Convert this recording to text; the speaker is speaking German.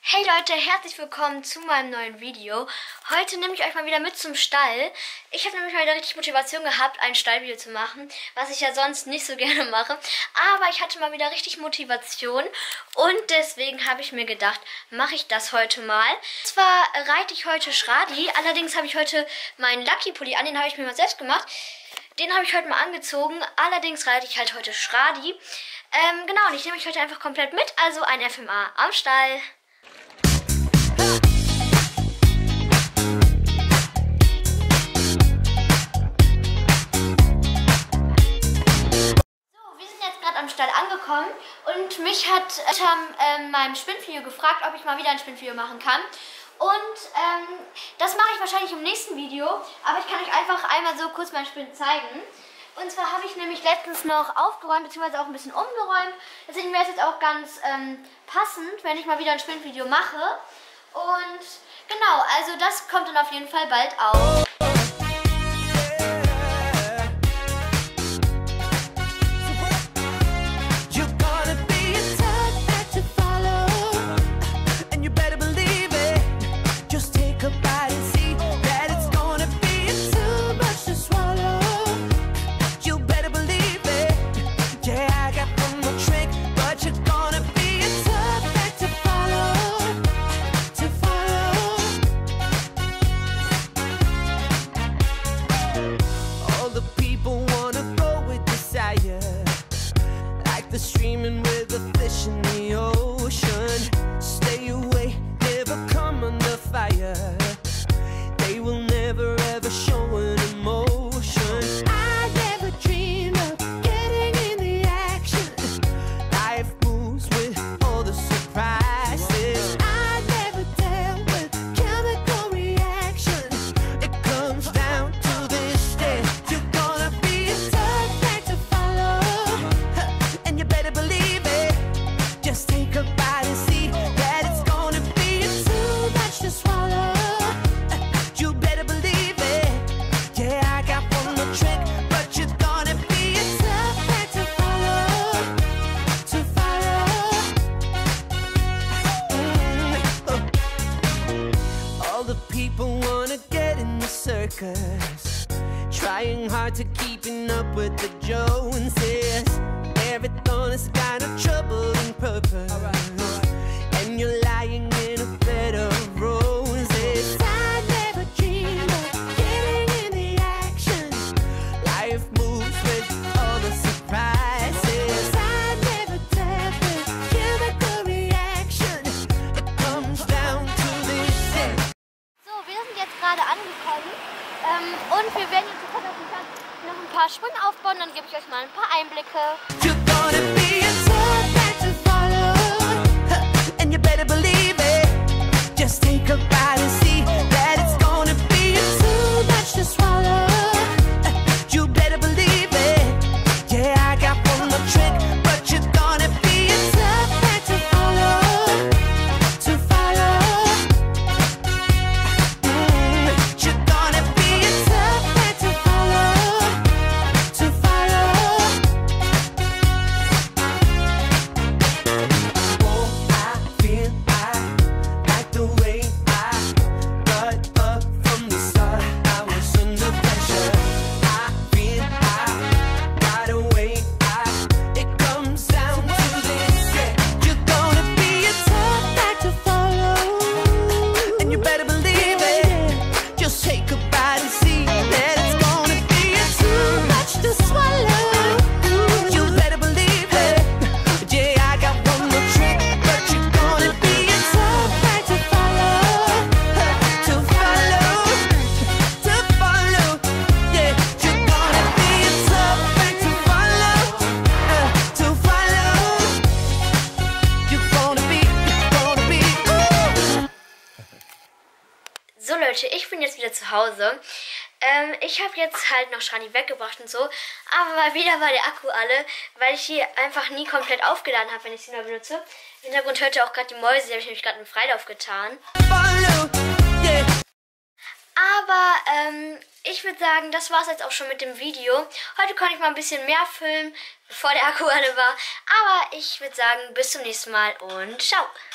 Hey Leute, herzlich willkommen zu meinem neuen Video. Heute nehme ich euch mal wieder mit zum Stall. Ich habe nämlich mal wieder richtig Motivation gehabt, ein Stallvideo zu machen, was ich ja sonst nicht so gerne mache. Aber ich hatte mal wieder richtig Motivation und deswegen habe ich mir gedacht, mache ich das heute mal. Zwar reite ich heute Schradi, allerdings habe ich heute meinen Lucky Pulli an, den habe ich mir mal selbst gemacht. Den habe ich heute mal angezogen, allerdings reite ich halt heute Schradi. Genau, und ich nehme euch heute einfach komplett mit, also ein FMA am Stall. Am Stall angekommen und mich hat meinem Spinnvideo gefragt, ob ich mal wieder ein Spinnvideo machen kann. Und das mache ich wahrscheinlich im nächsten Video, aber ich kann euch einfach einmal so kurz mein Spinnen zeigen. Und zwar habe ich nämlich letztens noch aufgeräumt, beziehungsweise auch ein bisschen umgeräumt. Deswegen wäre es jetzt auch ganz passend, wenn ich mal wieder ein Spinnvideo mache. Und genau, also das kommt dann auf jeden Fall bald auf. Streaming with the fish in the ocean. Stay away, never come under fire. They will never ever show an emotion. I never dream of getting in the action. Life moves with all the surprises. I never dealt with chemical reactions. It comes down to this day. You're gonna be a tough act to follow. And you better believe it. Just take a bite and see that it's gonna be too much to swallow. You better believe it. Yeah, I got one more trick, but you're gonna be a tough act to follow. To follow. All the people wanna get in the circus, trying hard to keeping up with the Joneses. Everything is kind of troubling purpose. And you're lying in a bed of roses. I never dream of getting in the action. Life moves with all the surprises. I never dealt with chemical reaction. It comes down to this. So, wir sind jetzt gerade angekommen und wir werden jetzt sofort auf dem Platz noch ein paar Sprünge aufbauen, dann gebe ich euch mal ein paar Einblicke. You're gonna be a tough act to follow, and you better believe it. Just take a bite and see that it's gonna be too much to swallow. You better believe it. Yeah, I got one more trick, but you're gonna be a tough act to follow. To follow. You're gonna be a tough act to follow. To follow. So Leute, ich bin jetzt wieder zu Hause. Ich habe jetzt halt noch Schradi weggebracht und so, aber mal wieder war der Akku alle, weil ich die einfach nie komplett aufgeladen habe, wenn ich sie mal benutze. Im Hintergrund hört ihr auch gerade die Mäuse, die habe ich nämlich gerade im Freilauf getan. Aber ich würde sagen, das war es jetzt auch schon mit dem Video. Heute konnte ich mal ein bisschen mehr filmen, bevor der Akku alle war. Aber ich würde sagen, bis zum nächsten Mal und ciao.